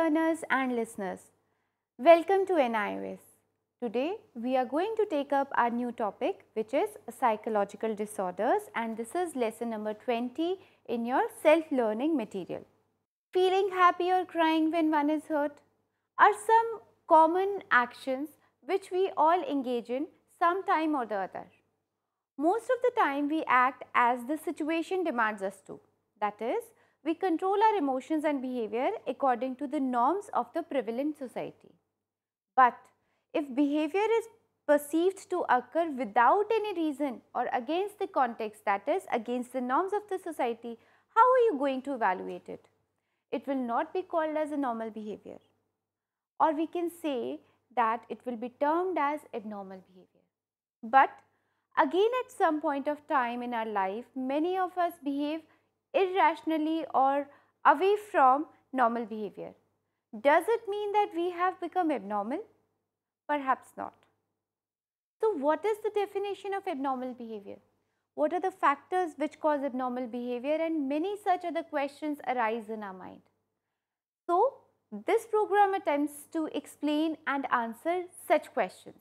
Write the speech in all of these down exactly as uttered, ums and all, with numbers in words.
learners and listeners, welcome to N I O S. Today we are going to take up our new topic, which is psychological disorders, and this is lesson number twenty in your self-learning material. Feeling happy or crying when one is hurt are some common actions which we all engage in some time or the other. Most of the time we act as the situation demands us to. That is, we control our emotions and behavior according to the norms of the prevalent society. But if behavior is perceived to occur without any reason or against the context, that is, against the norms of the society, how are you going to evaluate it? It will not be called as a normal behavior, or we can say that it will be termed as abnormal behavior. But again, at some point of time in our life, many of us behave irrationally or away from normal behavior. Does it mean that we have become abnormal? Perhaps not. So what is the definition of abnormal behavior? What are the factors which cause abnormal behavior? And many such other questions arise in our mind. So this program attempts to explain and answer such questions.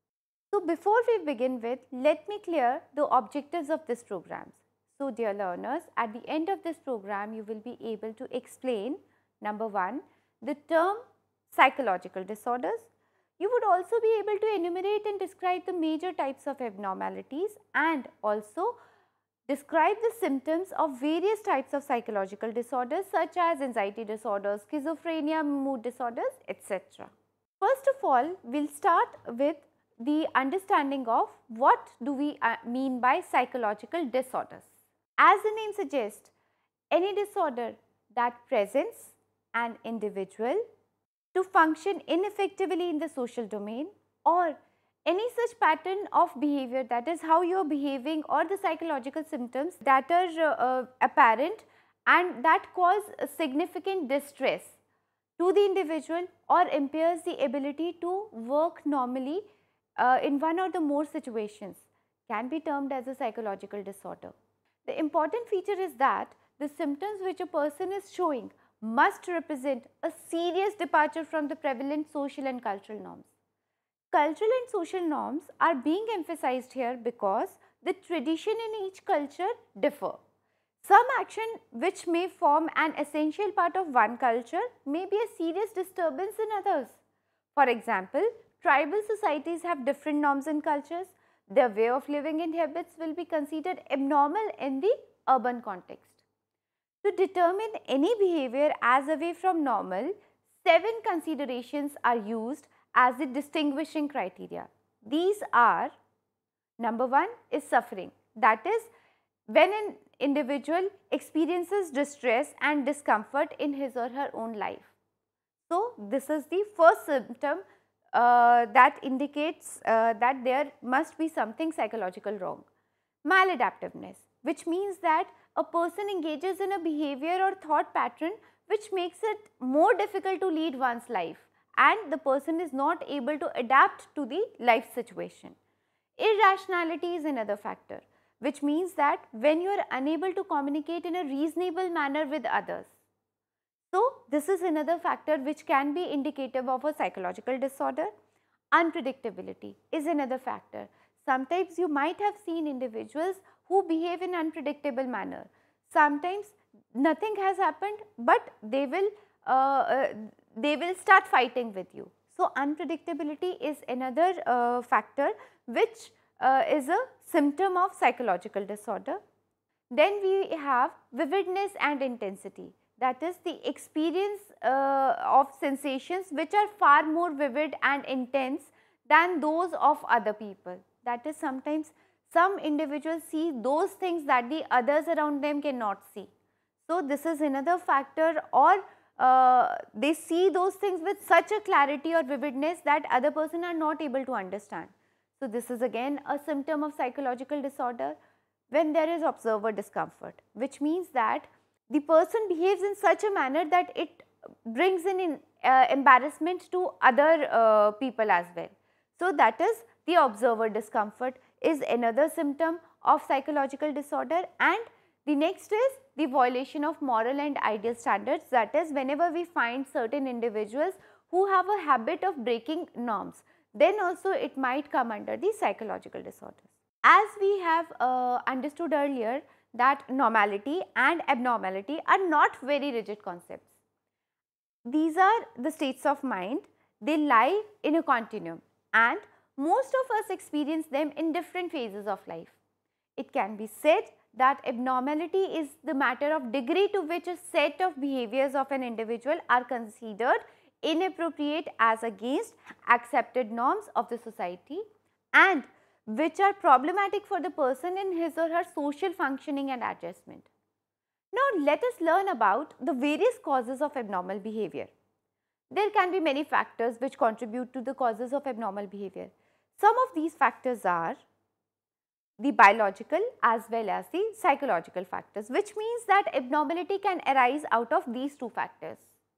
So before we begin with, let me clear the objectives of this program. So dear learners, at the end of this program, you will be able to explain, number one, the term psychological disorders. You would also be able to enumerate and describe the major types of abnormalities and also describe the symptoms of various types of psychological disorders such as anxiety disorders, schizophrenia, mood disorders, et cetera. First of all, we will start with the understanding of what do we uh, mean by psychological disorders. As the name suggests, any disorder that presents an individual to function ineffectively in the social domain, or any such pattern of behavior, that is how you are behaving, or the psychological symptoms that are uh, uh, apparent and that cause significant distress to the individual or impairs the ability to work normally uh, in one or the more situations, can be termed as a psychological disorder. The important feature is that the symptoms which a person is showing must represent a serious departure from the prevalent social and cultural norms. Cultural and social norms are being emphasized here because the tradition in each culture differ. Some action which may form an essential part of one culture may be a serious disturbance in others. For example, tribal societies have different norms and cultures. Their way of living and habits will be considered abnormal in the urban context. To determine any behavior as away from normal, seven considerations are used as the distinguishing criteria. These are, number one is suffering, that is when an individual experiences distress and discomfort in his or her own life. So this is the first symptom uh, that indicates uh, that there must be something psychological wrong. Maladaptiveness, which means that a person engages in a behavior or thought pattern which makes it more difficult to lead one's life, and the person is not able to adapt to the life situation. Irrationality is another factor, which means that when you are unable to communicate in a reasonable manner with others. So this is another factor which can be indicative of a psychological disorder. Unpredictability is another factor. Sometimes you might have seen individuals who behave in unpredictable manner. Sometimes nothing has happened, but they will uh, uh, they will start fighting with you. So unpredictability is another uh, factor which uh, is a symptom of psychological disorder. Then we have vividness and intensity, that is the experience uh, of sensations which are far more vivid and intense than those of other people. That is, sometimes some individuals see those things that the others around them cannot see. So this is another factor, or uh, they see those things with such a clarity or vividness that other person are not able to understand. So this is again a symptom of psychological disorder. When there is observer discomfort, which means that the person behaves in such a manner that it brings in uh, embarrassment to other uh, people as well. So that is the observer discomfort is another symptom of psychological disorder, and The next is the violation of moral and ideal standards, that is whenever we find certain individuals who have a habit of breaking norms, then also it might come under the psychological disorders. As we have uh, understood earlier that normality and abnormality are not very rigid concepts. These are the states of mind, they lie in a continuum and most of us experience them in different phases of life. It can be said that abnormality is the matter of degree to which a set of behaviors of an individual are considered inappropriate as against accepted norms of the society and which are problematic for the person in his or her social functioning and adjustment. Now, let us learn about the various causes of abnormal behavior. There can be many factors which contribute to the causes of abnormal behavior. Some of these factors are the biological as well as the psychological factors, which means that abnormality can arise out of these two factors.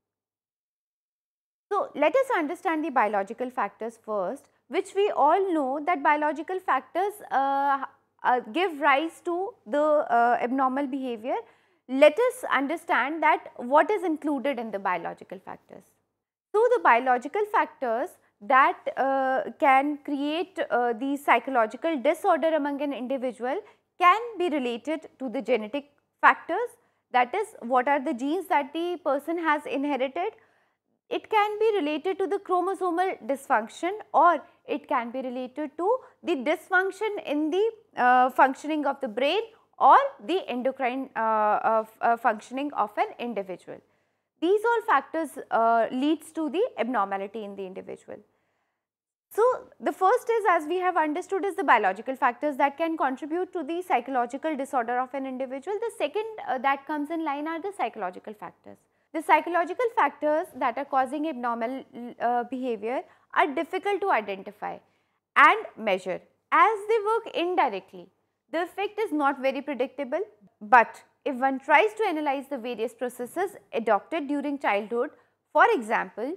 So, let us understand the biological factors first, which we all know that biological factors uh, uh, give rise to the uh, abnormal behavior. Let us understand that what is included in the biological factors. So, the biological factors that uh, can create uh, the psychological disorder among an individual can be related to the genetic factors, that is what are the genes that the person has inherited. It can be related to the chromosomal dysfunction or it can be related to the dysfunction in the uh, functioning of the brain or the endocrine uh, uh, uh, functioning of an individual. These all factors uh, leads to the abnormality in the individual. So, the first is, as we have understood, is the biological factors that can contribute to the psychological disorder of an individual. The second uh, that comes in line are the psychological factors. The psychological factors that are causing abnormal uh, behavior are difficult to identify and measure as they work indirectly. The effect is not very predictable, but if one tries to analyze the various processes adopted during childhood, for example,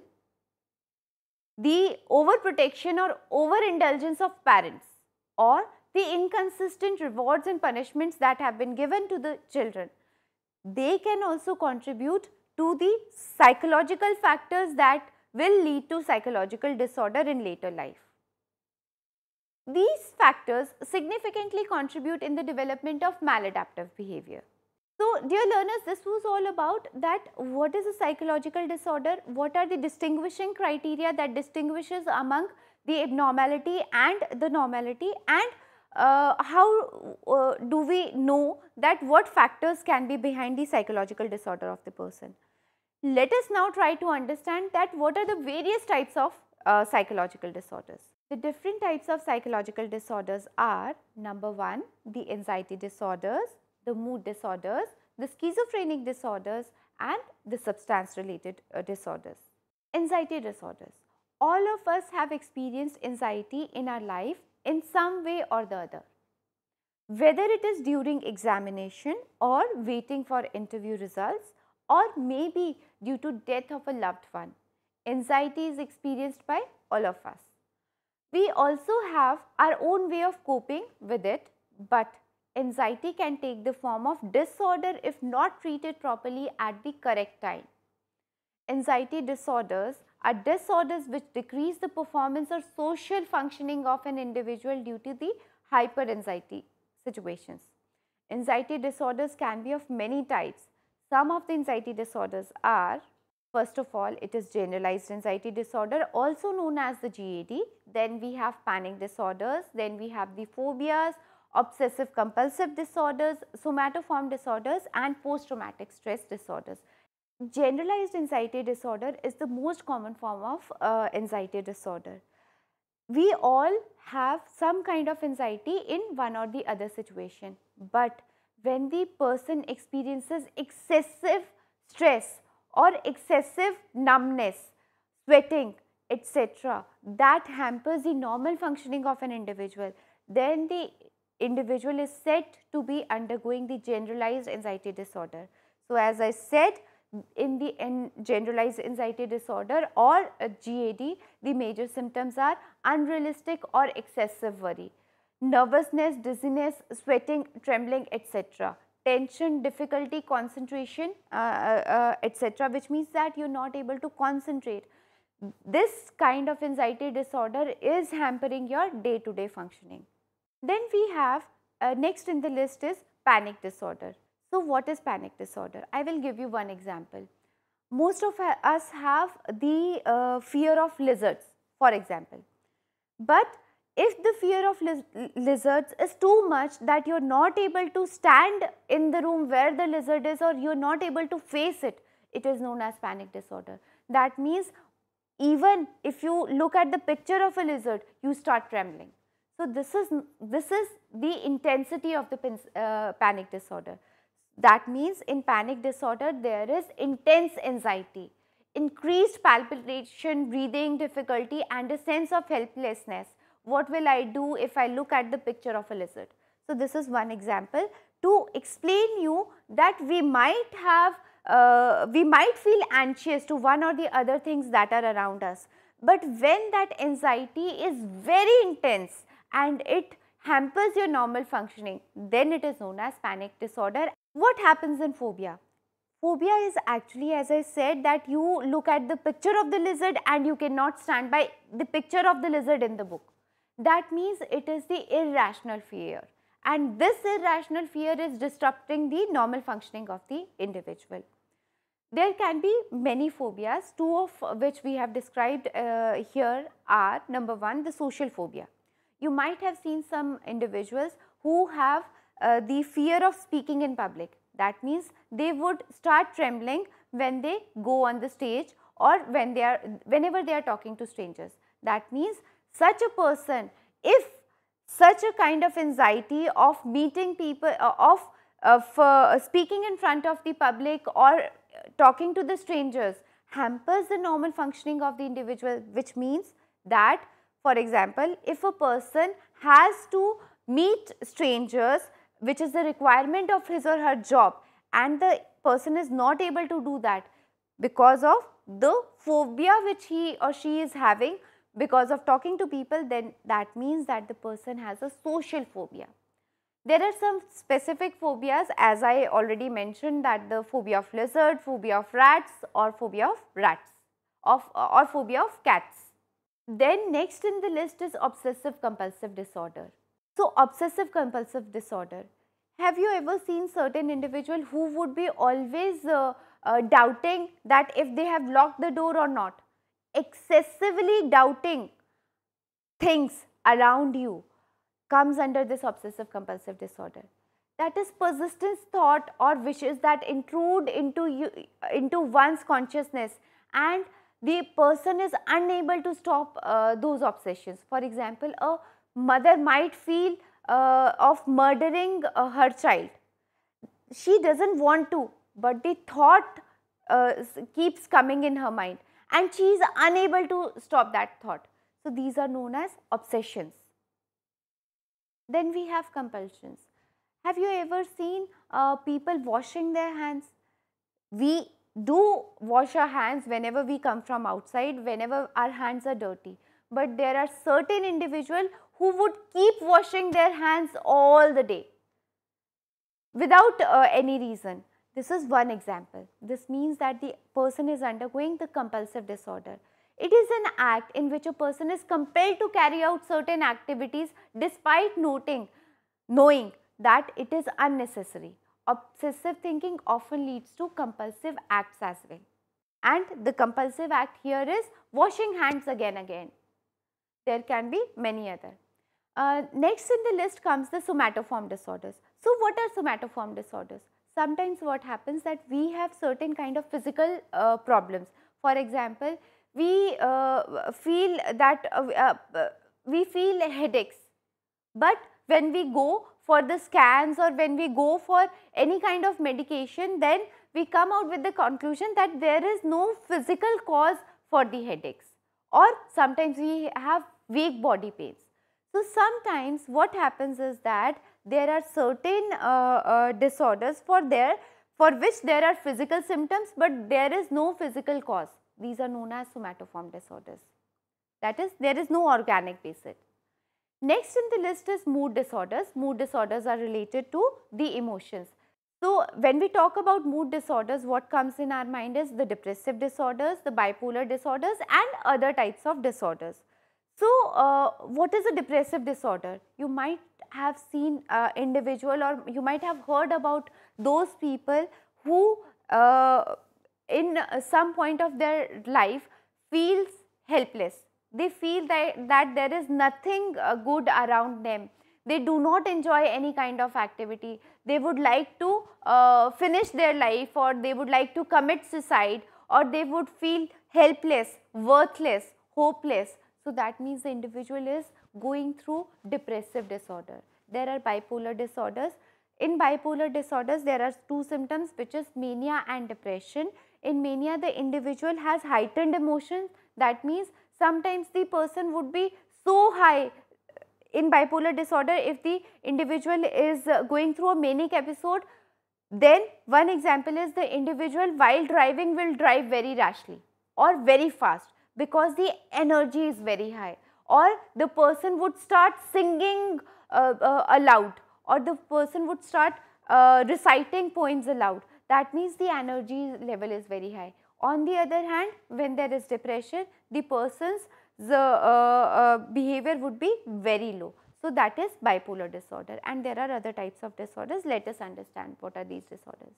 the overprotection or overindulgence of parents or the inconsistent rewards and punishments that have been given to the children, they can also contribute to the psychological factors that will lead to psychological disorder in later life. These factors significantly contribute in the development of maladaptive behavior. So, dear learners, this was all about that what is a psychological disorder, what are the distinguishing criteria that distinguishes among the abnormality and the normality, and uh, how uh, do we know that what factors can be behind the psychological disorder of the person. Let us now try to understand that what are the various types of uh, psychological disorders. The different types of psychological disorders are: number one, the anxiety disorders, the mood disorders, the schizophrenic disorders and the substance related uh, disorders. Anxiety disorders. All of us have experienced anxiety in our life in some way or the other. Whether it is during examination or waiting for interview results or maybe due to death of a loved one, anxiety is experienced by all of us. We also have our own way of coping with it, but anxiety can take the form of disorder if not treated properly at the correct time. Anxiety disorders are disorders which decrease the performance or social functioning of an individual due to the hyperanxiety situations. Anxiety disorders can be of many types. Some of the anxiety disorders are: first of all, it is generalized anxiety disorder, also known as the G A D. Then we have panic disorders, then we have the phobias, obsessive compulsive disorders, somatoform disorders and post-traumatic stress disorders. Generalized anxiety disorder is the most common form of uh, anxiety disorder. We all have some kind of anxiety in one or the other situation, but when the person experiences excessive stress or excessive numbness, sweating, et cetera, that hampers the normal functioning of an individual, then the individual is said to be undergoing the generalized anxiety disorder. So, as I said, in the in generalized anxiety disorder or a G A D, the major symptoms are unrealistic or excessive worry, nervousness, dizziness, sweating, trembling, et cetera. tension, difficulty, concentration, uh, uh, et cetera, which means that you are not able to concentrate. This kind of anxiety disorder is hampering your day-to-day functioning. Then we have uh, next in the list is panic disorder. So what is panic disorder? I will give you one example. Most of us have the uh, fear of lizards, for example. But if the fear of liz lizards is too much that you are not able to stand in the room where the lizard is, or you are not able to face it, it is known as panic disorder. That means even if you look at the picture of a lizard, you start trembling. So this is, this is the intensity of the uh, panic disorder. That means in panic disorder, there is intense anxiety, increased palpitation, breathing difficulty, and a sense of helplessness. What will I do if I look at the picture of a lizard? So this is one example to explain you that we might have, uh, we might feel anxious to one or the other things that are around us. But when that anxiety is very intense and it hampers your normal functioning, then it is known as panic disorder. What happens in phobia? Phobia is actually, as I said, that you look at the picture of the lizard and you cannot stand by the picture of the lizard in the book. That means it is the irrational fear, and this irrational fear is disrupting the normal functioning of the individual. There can be many phobias, two of which we have described uh, here are, number one, the social phobia. You might have seen some individuals who have uh, the fear of speaking in public. That means they would start trembling when they go on the stage or when they are, whenever they are talking to strangers. That means such a person, if such a kind of anxiety of meeting people, uh, of, of uh, speaking in front of the public or talking to the strangers hampers the normal functioning of the individual, which means that, for example, if a person has to meet strangers, which is the requirement of his or her job, and the person is not able to do that because of the phobia which he or she is having because of talking to people, then that means that the person has a social phobia. There are some specific phobias, as I already mentioned, that the phobia of lizard, phobia of rats, or phobia of rats, of, or phobia of cats. Then next in the list is obsessive compulsive disorder. So obsessive compulsive disorder. Have you ever seen certain individual who would be always uh, uh, doubting that if they have locked the door or not? Excessively doubting things around you comes under this obsessive compulsive disorder. That is persistent thought or wishes that intrude into you, into one's consciousness, and the person is unable to stop uh, those obsessions. For example, a mother might feel uh, of murdering uh, her child. She doesn't want to, but the thought uh, keeps coming in her mind, and she is unable to stop that thought. So these are known as obsessions. Then we have compulsions. Have you ever seen uh, people washing their hands? We do wash our hands whenever we come from outside, whenever our hands are dirty. But there are certain individuals who would keep washing their hands all the day without uh, any reason. This is one example. This means that the person is undergoing the compulsive disorder. It is an act in which a person is compelled to carry out certain activities despite noting, knowing that it is unnecessary. Obsessive thinking often leads to compulsive acts as well. And the compulsive act here is washing hands again and again. There can be many other. Uh, next in the list comes the somatoform disorders. So what are somatoform disorders? Sometimes what happens that we have certain kind of physical uh, problems. For example, we uh, feel that uh, uh, we feel headaches, but when we go for the scans or when we go for any kind of medication, then we come out with the conclusion that there is no physical cause for the headaches, or sometimes we have weak body pains. So sometimes what happens is that there are certain uh, uh, disorders for there for which there are physical symptoms, but there is no physical cause. These are known as somatoform disorders. That is, there is no organic basis. Next in the list is mood disorders. Mood disorders are related to the emotions. So, when we talk about mood disorders, what comes in our mind is the depressive disorders, the bipolar disorders and other types of disorders. So, uh, what is a depressive disorder? You might have seen uh, individual or you might have heard about those people who uh, in some point of their life feels helpless. They feel that, that there is nothing uh, good around them. They do not enjoy any kind of activity. They would like to uh, finish their life, or they would like to commit suicide, or they would feel helpless, worthless, hopeless. So, that means the individual is going through depressive disorder. There are bipolar disorders. In bipolar disorders, there are two symptoms, which is mania and depression. In mania, the individual has heightened emotions. That means sometimes the person would be so high. In bipolar disorder, if the individual is uh, going through a manic episode, then one example is the individual while driving will drive very rashly or very fast because the energy is very high, or the person would start singing uh, uh, aloud, or the person would start uh, reciting poems aloud. That means the energy level is very high. On the other hand, when there is depression, the person's the uh, uh, behavior would be very low. So, that is bipolar disorder, and there are other types of disorders. Let us understand what are these disorders.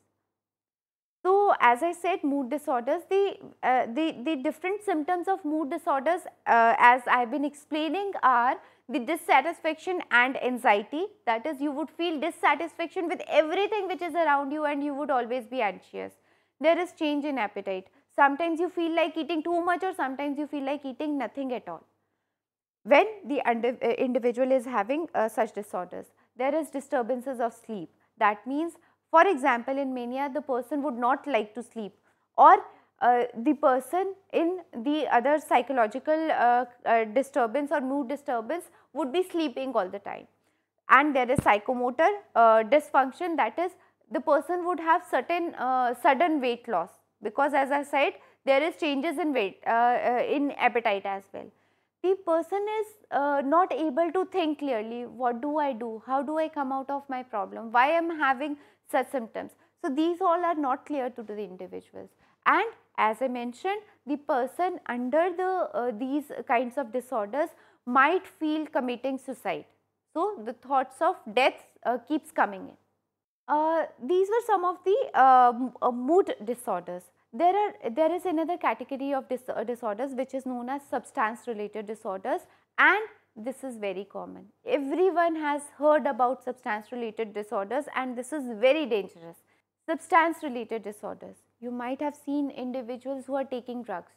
So, as I said, mood disorders, the, uh, the, the different symptoms of mood disorders uh, as I have been explaining are the dissatisfaction and anxiety. That is, you would feel dissatisfaction with everything which is around you and you would always be anxious. There is change in appetite. Sometimes you feel like eating too much, or sometimes you feel like eating nothing at all. When the uh, individual is having uh, such disorders, there is disturbances of sleep. That means, for example, in mania, the person would not like to sleep, or uh, the person in the other psychological uh, uh, disturbance or mood disturbance would be sleeping all the time. And there is psychomotor uh, dysfunction, that is, the person would have certain uh, sudden weight loss, because as I said, there is changes in weight, uh, uh, in appetite as well. The person is uh, not able to think clearly, what do I do, how do I come out of my problem, why I am having such symptoms. So, these all are not clear to the individuals, and as I mentioned, the person under the uh, these kinds of disorders might feel committing suicide. So, the thoughts of death uh, keeps coming in. Uh, these were some of the uh, uh, mood disorders. There are there is another category of dis uh, disorders which is known as substance related disorders, and this is very common. Everyone has heard about substance related disorders, and this is very dangerous. Substance related disorders. You might have seen individuals who are taking drugs.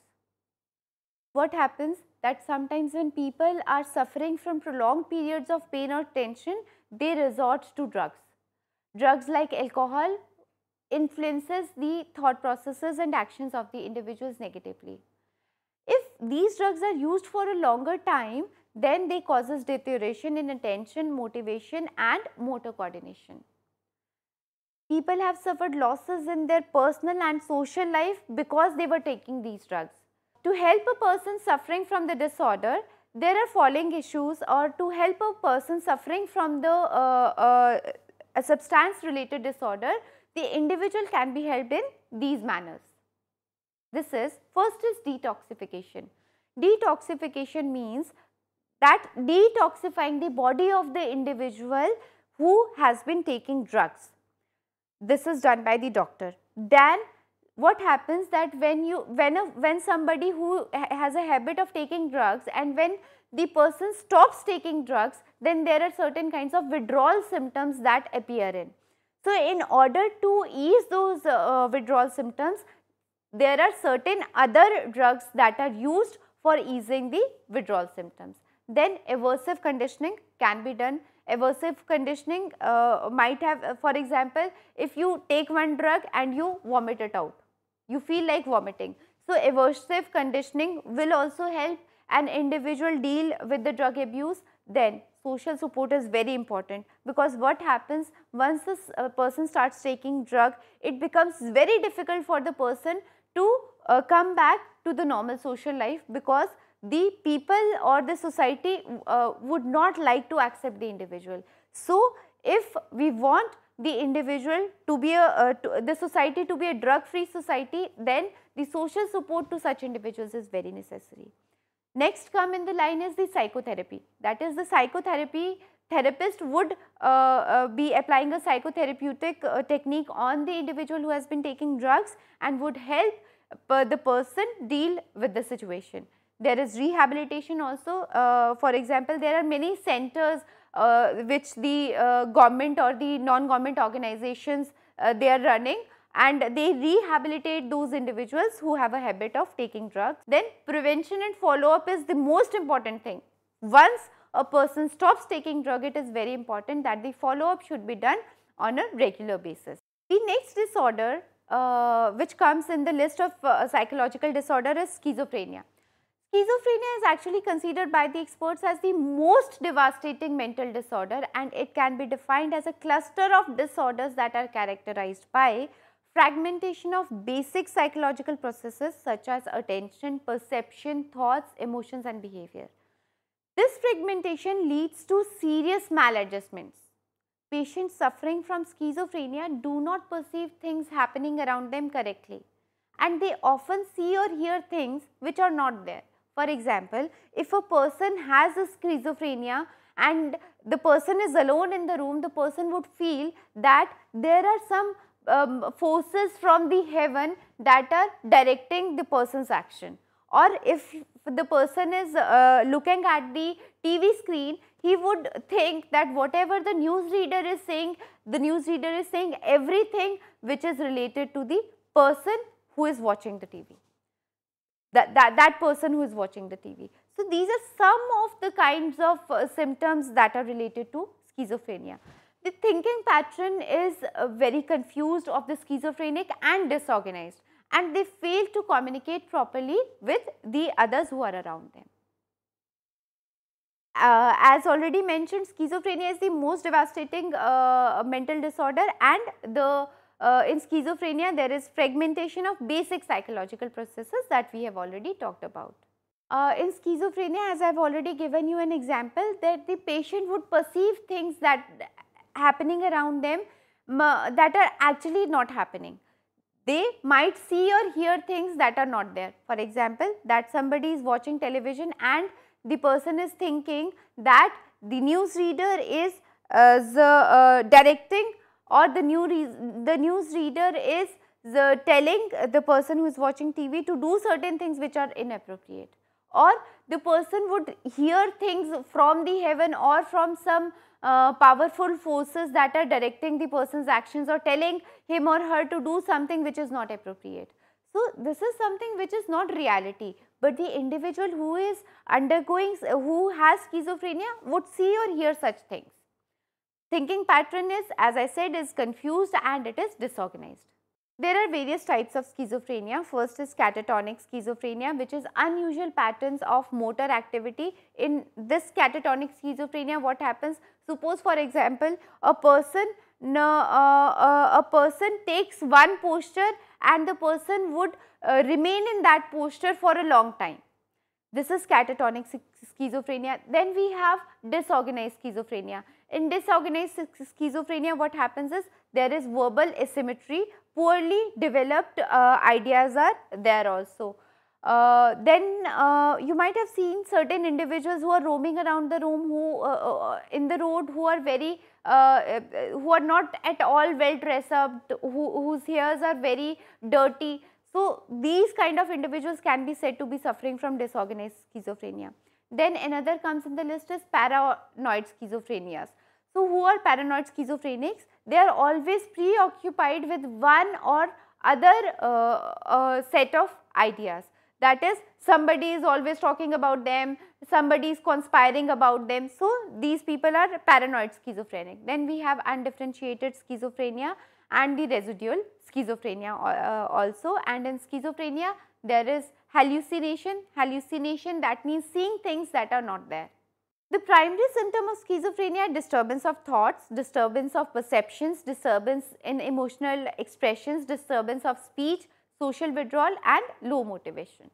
What happens that sometimes when people are suffering from prolonged periods of pain or tension, they resort to drugs. Drugs like alcohol influences the thought processes and actions of the individuals negatively. If these drugs are used for a longer time, then they causes deterioration in attention, motivation and motor coordination. People have suffered losses in their personal and social life because they were taking these drugs. To help a person suffering from the disorder, there are following issues, or to help a person suffering from the uh, uh, a substance related disorder, the individual can be helped in these manners. This is, first is detoxification. Detoxification means that detoxifying the body of the individual who has been taking drugs. This is done by the doctor. Then what happens that when you when a, when somebody who has a habit of taking drugs, and when the person stops taking drugs, then there are certain kinds of withdrawal symptoms that appear in. So, in order to ease those uh, withdrawal symptoms, there are certain other drugs that are used for easing the withdrawal symptoms. Then aversive conditioning can be done. Aversive conditioning uh, might have, uh, for example, if you take one drug and you vomit it out, you feel like vomiting. So, aversive conditioning will also help an individual deal with the drug abuse. Then social support is very important, because what happens once this uh, person starts taking drug, it becomes very difficult for the person to uh, come back to the normal social life, because the people or the society uh, would not like to accept the individual. So, if we want the individual to be a, uh, to the society to be a drug free society, then the social support to such individuals is very necessary. Next come in the line is the psychotherapy. That is, the psychotherapy therapist would uh, uh, be applying a psychotherapeutic uh, technique on the individual who has been taking drugs and would help uh, the person deal with the situation. There is rehabilitation also. Uh, for example, there are many centers uh, which the uh, government or the non-government organizations uh, they are running, and they rehabilitate those individuals who have a habit of taking drugs. Then prevention and follow-up is the most important thing. Once a person stops taking drug, it is very important that the follow-up should be done on a regular basis. The next disorder uh, which comes in the list of uh, psychological disorder is schizophrenia. Schizophrenia is actually considered by the experts as the most devastating mental disorder, and it can be defined as a cluster of disorders that are characterized by fragmentation of basic psychological processes such as attention, perception, thoughts, emotions and behavior. This fragmentation leads to serious maladjustments. Patients suffering from schizophrenia do not perceive things happening around them correctly, and they often see or hear things which are not there. For example, if a person has a schizophrenia and the person is alone in the room, the person would feel that there are some um, forces from the heaven that are directing the person's action. Or if the person is uh, looking at the T V screen, he would think that whatever the newsreader is saying, the newsreader is saying everything which is related to the person who is watching the T V. That, that, that person who is watching the T V. So, these are some of the kinds of uh, symptoms that are related to schizophrenia. The thinking pattern is uh, very confused of the schizophrenic and disorganized, and they fail to communicate properly with the others who are around them. Uh, as already mentioned, schizophrenia is the most devastating uh, mental disorder, and the uh, in schizophrenia there is fragmentation of basic psychological processes that we have already talked about. Uh, in schizophrenia, as I have already given you an example, that the patient would perceive things that happening around them that are actually not happening. They might see or hear things that are not there. For example, that somebody is watching television and the person is thinking that the newsreader is uh, the, uh, directing, or the, new the newsreader is the telling the person who is watching T V to do certain things which are inappropriate. Or the person would hear things from the heaven or from some uh, powerful forces that are directing the person's actions or telling him or her to do something which is not appropriate. So, this is something which is not reality, but the individual who is undergoing, who has schizophrenia would see or hear such things. Thinking pattern is, as I said, is confused and it is disorganized. There are various types of schizophrenia. First is catatonic schizophrenia, which is unusual patterns of motor activity. In this catatonic schizophrenia, what happens? Suppose, for example, a person, no, uh, uh, a person takes one posture and the person would uh, remain in that posture for a long time. This is catatonic schizophrenia. Then we have disorganized schizophrenia. In disorganized schizophrenia, what happens is there is verbal asymmetry, poorly developed uh, ideas are there also. Uh, then uh, you might have seen certain individuals who are roaming around the room, who uh, uh, in the road, who are very, uh, who are not at all well dressed up, who, whose hairs are very dirty. So, these kind of individuals can be said to be suffering from disorganized schizophrenia. Then another comes in the list is paranoid schizophrenias. So, who are paranoid schizophrenics? They are always preoccupied with one or other uh, uh, set of ideas. That is, somebody is always talking about them, somebody is conspiring about them. So, these people are paranoid schizophrenic. Then we have undifferentiated schizophrenia and the residual schizophrenia uh, also. And in schizophrenia, there is hallucination. Hallucination, that means seeing things that are not there. The primary symptom of schizophrenia are disturbance of thoughts, disturbance of perceptions, disturbance in emotional expressions, disturbance of speech, social withdrawal and low motivation.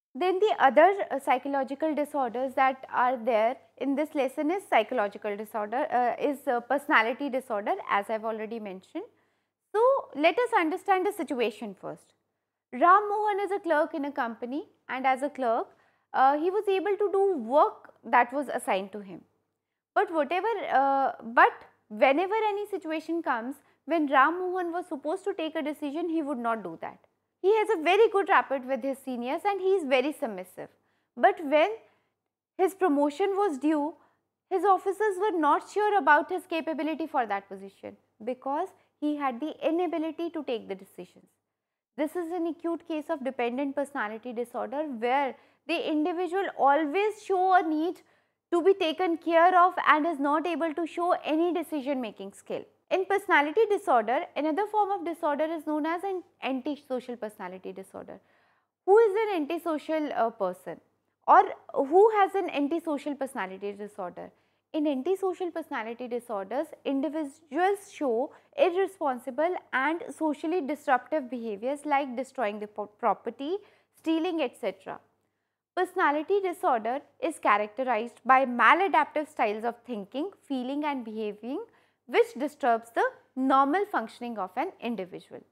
Then the other uh, psychological disorders that are there in this lesson is psychological disorder, uh, is uh, personality disorder, as I have already mentioned. So, let us understand the situation first. Ram Mohan is a clerk in a company, and as a clerk, uh, he was able to do work that was assigned to him. But whatever, uh, but whenever any situation comes when Ram Mohan was supposed to take a decision, he would not do that. He has a very good rapport with his seniors and he is very submissive. But when his promotion was due, his officers were not sure about his capability for that position because he had the inability to take the decisions. This is an acute case of dependent personality disorder where the individual always show a need to be taken care of and is not able to show any decision making skill. In personality disorder, another form of disorder is known as an antisocial personality disorder. Who is an antisocial uh, person, or who has an antisocial personality disorder? In antisocial personality disorders, individuals show irresponsible and socially disruptive behaviors like destroying the property, stealing, et cetera. Personality disorder is characterized by maladaptive styles of thinking, feeling and behaving which disturbs the normal functioning of an individual.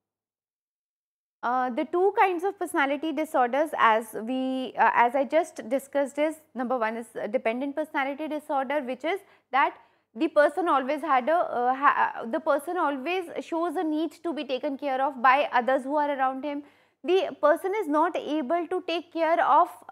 Uh, the two kinds of personality disorders, as we uh, as I just discussed, is number one is dependent personality disorder, which is that the person always had a uh, ha the person always shows a need to be taken care of by others who are around him. The person is not able to take care of uh,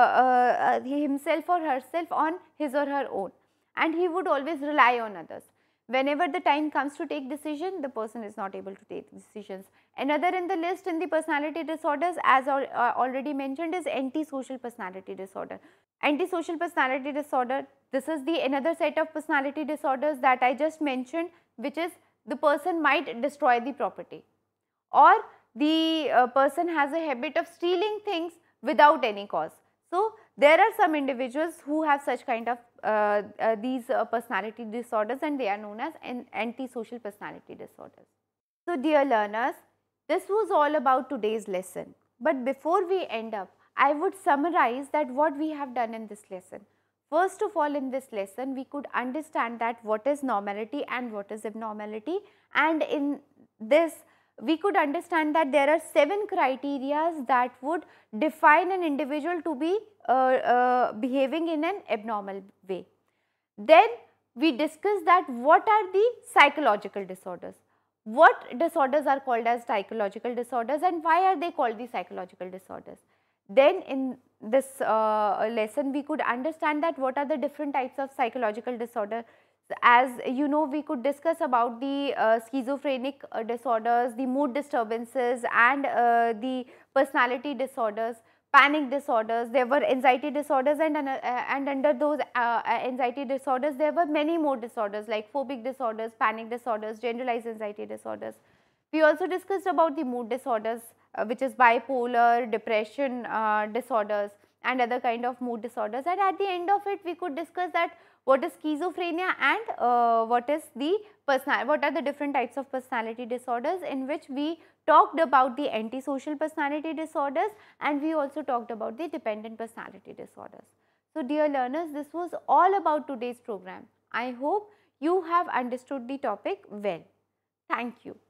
uh, himself or herself on his or her own, and he would always rely on others. Whenever the time comes to take decision, the person is not able to take decisions. Another in the list in the personality disorders, as al uh, already mentioned, is antisocial personality disorder. Antisocial personality disorder, this is the another set of personality disorders that I just mentioned, which is the person might destroy the property, or the uh, person has a habit of stealing things without any cause. So, there are some individuals who have such kind of uh, uh, these uh, personality disorders, and they are known as an antisocial personality disorders. So, dear learners, this was all about today's lesson. But before we end up, I would summarize that what we have done in this lesson. First of all, in this lesson, we could understand that what is normality and what is abnormality, and in this we could understand that there are seven criteria that would define an individual to be uh, uh, behaving in an abnormal way. Then we discussed that what are the psychological disorders, what disorders are called as psychological disorders and why are they called the psychological disorders. Then in this uh, lesson we could understand that what are the different types of psychological disorders. As you know, we could discuss about the uh, schizophrenic uh, disorders, the mood disturbances and uh, the personality disorders, panic disorders, there were anxiety disorders, and, uh, and under those uh, anxiety disorders there were many more disorders like phobic disorders, panic disorders, generalized anxiety disorders. We also discussed about the mood disorders, uh, which is bipolar, depression uh, disorders and other kind of mood disorders, and at the end of it we could discuss that what is schizophrenia and uh, what is the personal, what are the different types of personality disorders, in which we talked about the antisocial personality disorders and we also talked about the dependent personality disorders. So, dear learners, this was all about today's program. I hope you have understood the topic well. Thank you.